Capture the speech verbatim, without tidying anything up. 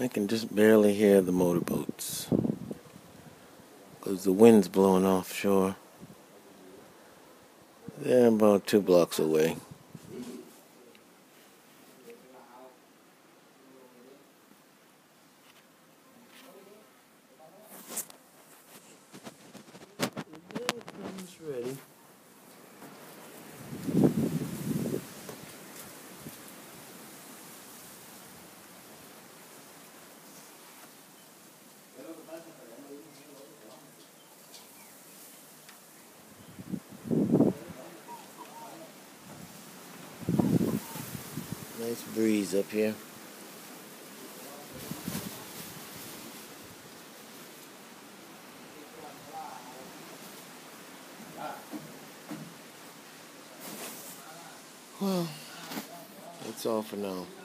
I can just barely hear the motorboats because the wind's blowing offshore. They're about two blocks away. It's ready. Nice breeze up here. Well, that's all for now.